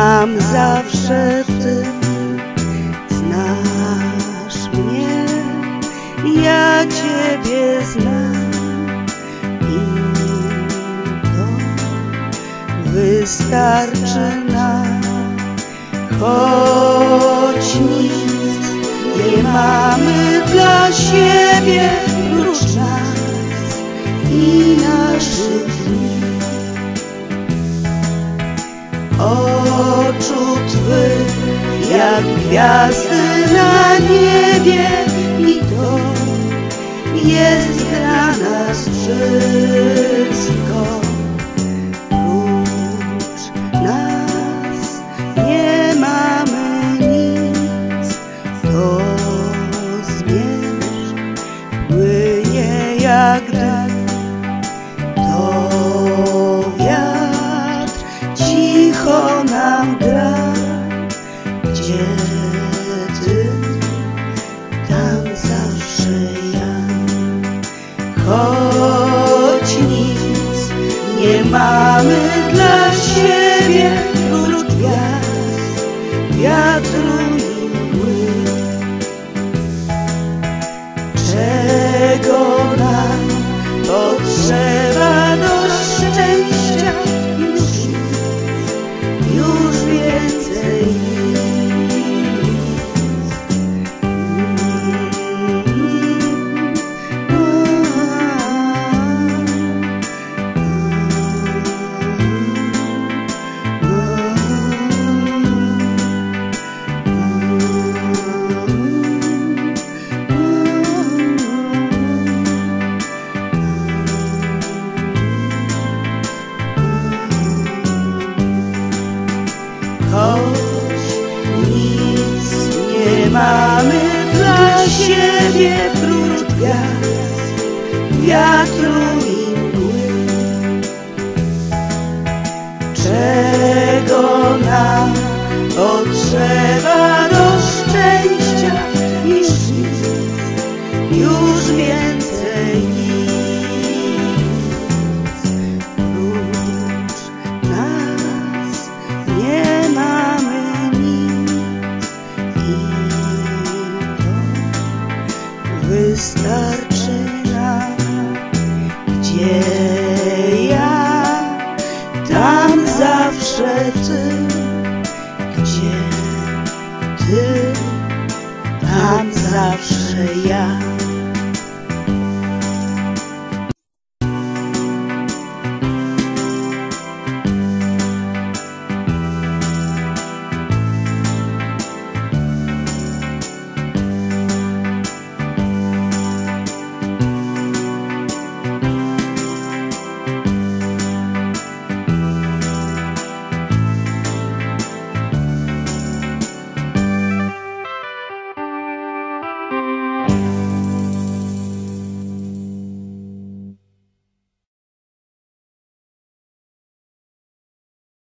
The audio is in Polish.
tam zawsze Ty. Znasz mnie, ja Ciebie znam i to wystarczy nam. Choć nic nie mamy dla siebie prócz nas i naszych dni. Oczu Twych jak gwiazdy na niebie i to jest dla nas wszystko. Prócz nas nie mamy nic, to zmierzch płynie jak dym. To wiatr cicho nam gra. Gdzie Ty, tam zawsze ja. Choć nic nie mamy dla siebie prócz gwiazd, wiatru i mgły. Czego nam potrzeba do szczęścia? Już więcej nic. Choć nic nie mamy dla siebie prócz gwiazd, wiatru i mgły. Czego nam potrzeba do szczęścia niż nic, już więcej nic. Prócz nas nie mamy nic i to wystarczy nam. Gdzie ja, tam zawsze Ty. Gdzie Ty, tam zawsze ja.